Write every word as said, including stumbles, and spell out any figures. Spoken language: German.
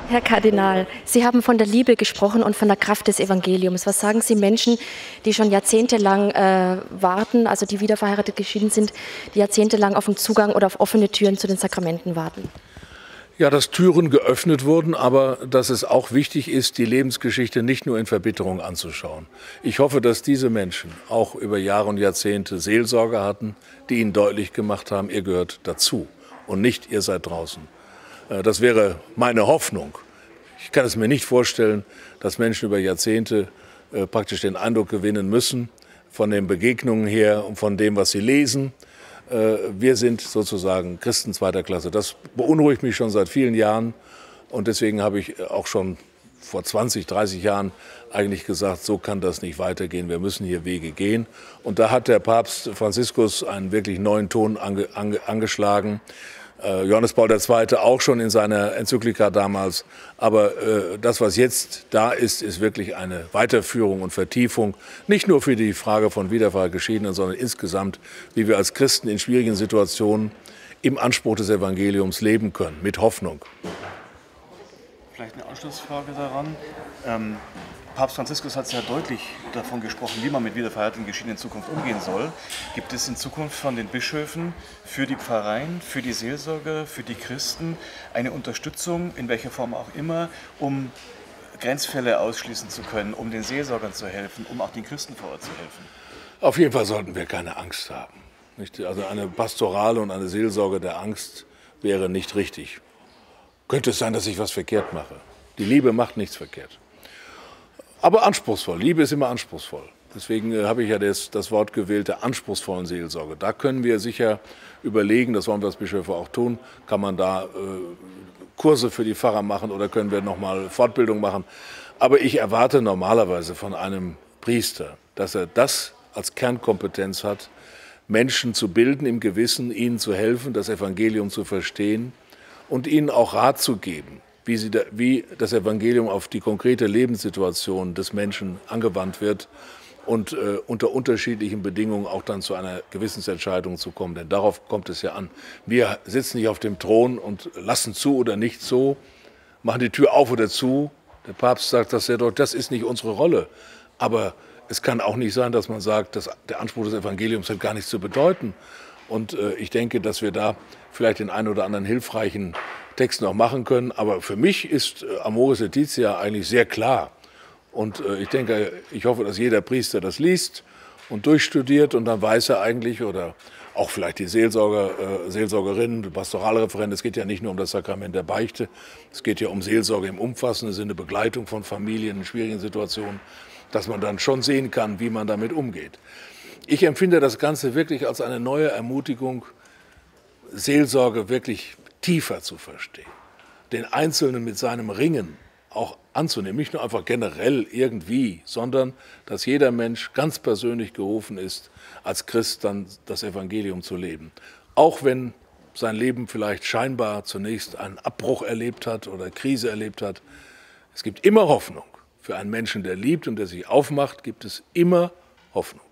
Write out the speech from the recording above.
Herr Kardinal, Sie haben von der Liebe gesprochen und von der Kraft des Evangeliums. Was sagen Sie Menschen, die schon jahrzehntelang äh, warten, also die wiederverheiratet geschieden sind, die jahrzehntelang auf den Zugang oder auf offene Türen zu den Sakramenten warten? Ja, dass Türen geöffnet wurden, aber dass es auch wichtig ist, die Lebensgeschichte nicht nur in Verbitterung anzuschauen. Ich hoffe, dass diese Menschen auch über Jahre und Jahrzehnte Seelsorger hatten, die ihnen deutlich gemacht haben, ihr gehört dazu und nicht ihr seid draußen. Das wäre meine Hoffnung. Ich kann es mir nicht vorstellen, dass Menschen über Jahrzehnte äh, praktisch den Eindruck gewinnen müssen, von den Begegnungen her und von dem, was sie lesen. Äh, wir sind sozusagen Christen zweiter Klasse. Das beunruhigt mich schon seit vielen Jahren. Und deswegen habe ich auch schon vor zwanzig, dreißig Jahren eigentlich gesagt, so kann das nicht weitergehen. Wir müssen hier Wege gehen. Und da hat der Papst Franziskus einen wirklich neuen Ton ange, ange, angeschlagen. Johannes Paul der Zweite auch schon in seiner Enzyklika damals. Aber äh, das, was jetzt da ist, ist wirklich eine Weiterführung und Vertiefung. Nicht nur für die Frage von Wiederverheirat Geschiedenen, sondern insgesamt, wie wir als Christen in schwierigen Situationen im Anspruch des Evangeliums leben können, mit Hoffnung. Vielleicht eine Anschlussfrage daran. Ähm Papst Franziskus hat sehr deutlich davon gesprochen, wie man mit wiederverheirateten Geschiedenen in Zukunft umgehen soll. Gibt es in Zukunft von den Bischöfen für die Pfarreien, für die Seelsorger, für die Christen eine Unterstützung, in welcher Form auch immer, um Grenzfälle ausschließen zu können, um den Seelsorgern zu helfen, um auch den Christen vor Ort zu helfen? Auf jeden Fall sollten wir keine Angst haben. Also eine Pastorale und eine Seelsorge der Angst wäre nicht richtig. Könnte es sein, dass ich was verkehrt mache? Die Liebe macht nichts verkehrt. Aber anspruchsvoll. Liebe ist immer anspruchsvoll. Deswegen äh, habe ich ja das, das Wort gewählt, der anspruchsvollen Seelsorge. Da können wir sicher überlegen, das wollen wir als Bischöfe auch tun, kann man da äh, Kurse für die Pfarrer machen oder können wir nochmal Fortbildung machen. Aber ich erwarte normalerweise von einem Priester, dass er das als Kernkompetenz hat, Menschen zu bilden im Gewissen, ihnen zu helfen, das Evangelium zu verstehen und ihnen auch Rat zu geben, wie, sie da, wie das Evangelium auf die konkrete Lebenssituation des Menschen angewandt wird und äh, unter unterschiedlichen Bedingungen auch dann zu einer Gewissensentscheidung zu kommen. Denn darauf kommt es ja an. Wir sitzen nicht auf dem Thron und lassen zu oder nicht so, machen die Tür auf oder zu. Der Papst sagt das sehr deutlich, das ist nicht unsere Rolle. Aber es kann auch nicht sein, dass man sagt, dass der Anspruch des Evangeliums hat gar nichts zu bedeuten. Und äh, ich denke, dass wir da vielleicht den einen oder anderen hilfreichen Text noch machen können. Aber für mich ist äh, Amoris Laetitia eigentlich sehr klar. Und äh, ich denke, ich hoffe, dass jeder Priester das liest und durchstudiert und dann weiß er eigentlich, oder auch vielleicht die Seelsorger, äh, Seelsorgerinnen, die Pastoralreferenten, es geht ja nicht nur um das Sakrament der Beichte, es geht ja um Seelsorge im umfassenden Sinne, Begleitung von Familien in schwierigen Situationen, dass man dann schon sehen kann, wie man damit umgeht. Ich empfinde das Ganze wirklich als eine neue Ermutigung, Seelsorge wirklich tiefer zu verstehen, den Einzelnen mit seinem Ringen auch anzunehmen, nicht nur einfach generell irgendwie, sondern dass jeder Mensch ganz persönlich gerufen ist, als Christ dann das Evangelium zu leben. Auch wenn sein Leben vielleicht scheinbar zunächst einen Abbruch erlebt hat oder Krise erlebt hat. Es gibt immer Hoffnung. Für einen Menschen, der liebt und der sich aufmacht, gibt es immer Hoffnung.